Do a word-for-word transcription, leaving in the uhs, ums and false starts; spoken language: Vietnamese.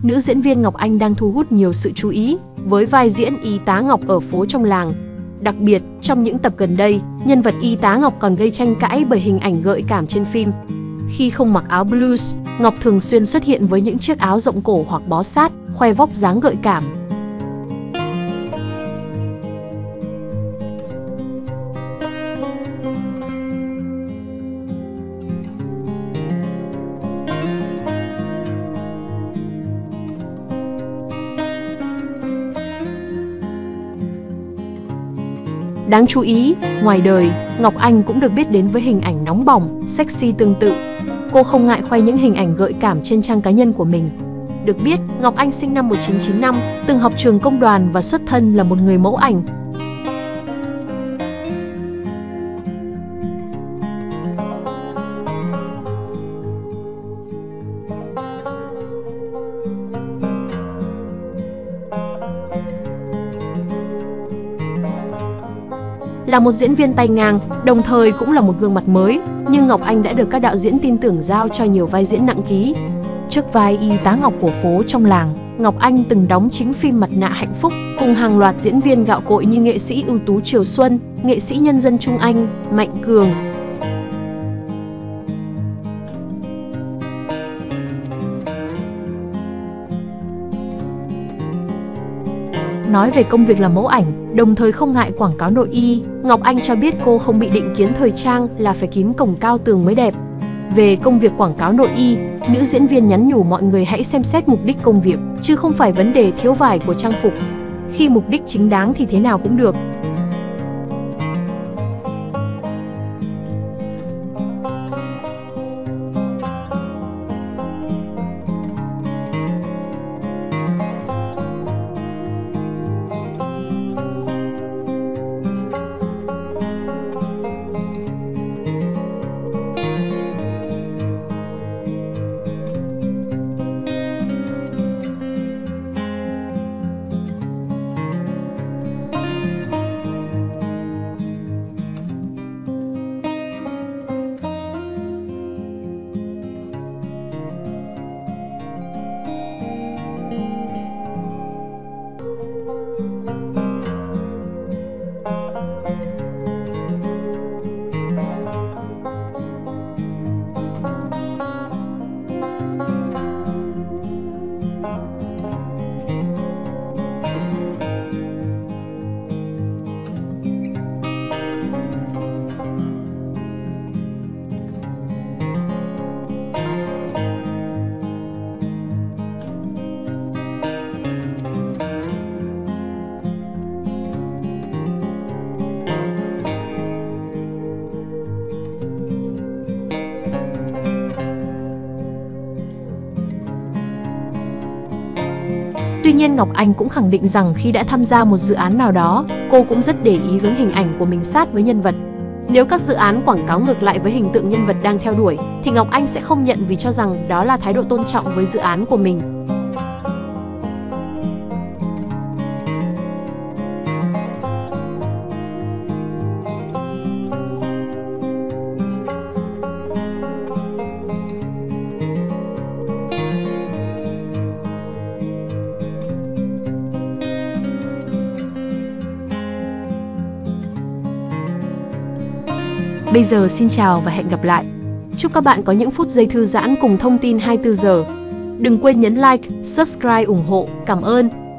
nữ diễn viên Ngọc Anh đang thu hút nhiều sự chú ý với vai diễn y tá Ngọc ở Phố Trong Làng. Đặc biệt, trong những tập gần đây, nhân vật y tá Ngọc còn gây tranh cãi bởi hình ảnh gợi cảm trên phim. Khi không mặc áo blues, Ngọc thường xuyên xuất hiện với những chiếc áo rộng cổ hoặc bó sát, khoe vóc dáng gợi cảm. Đáng chú ý, ngoài đời, Ngọc Anh cũng được biết đến với hình ảnh nóng bỏng, sexy tương tự. Cô không ngại khoe những hình ảnh gợi cảm trên trang cá nhân của mình. Được biết, Ngọc Anh sinh năm một nghìn chín trăm chín mươi lăm, từng học trường công đoàn và xuất thân là một người mẫu ảnh. Là một diễn viên tay ngang, đồng thời cũng là một gương mặt mới, nhưng Ngọc Anh đã được các đạo diễn tin tưởng giao cho nhiều vai diễn nặng ký. Trước vai y tá Ngọc của Phố Trong Làng, Ngọc Anh từng đóng chính phim Mặt Nạ Hạnh Phúc cùng hàng loạt diễn viên gạo cội như nghệ sĩ ưu tú Triều Xuân, nghệ sĩ nhân dân Trung Anh, Mạnh Cường. Nói về công việc làm mẫu ảnh, đồng thời không ngại quảng cáo nội y, Ngọc Anh cho biết cô không bị định kiến thời trang là phải kín cổng cao tường mới đẹp. Về công việc quảng cáo nội y, nữ diễn viên nhắn nhủ mọi người hãy xem xét mục đích công việc, chứ không phải vấn đề thiếu vải của trang phục. Khi mục đích chính đáng thì thế nào cũng được. Tuy nhiên Ngọc Anh cũng khẳng định rằng khi đã tham gia một dự án nào đó, cô cũng rất để ý hướng hình ảnh của mình sát với nhân vật. Nếu các dự án quảng cáo ngược lại với hình tượng nhân vật đang theo đuổi, thì Ngọc Anh sẽ không nhận vì cho rằng đó là thái độ tôn trọng với dự án của mình. Bây giờ xin chào và hẹn gặp lại. Chúc các bạn có những phút giây thư giãn cùng thông tin hai mươi tư giờ. Đừng quên nhấn like, subscribe ủng hộ. Cảm ơn.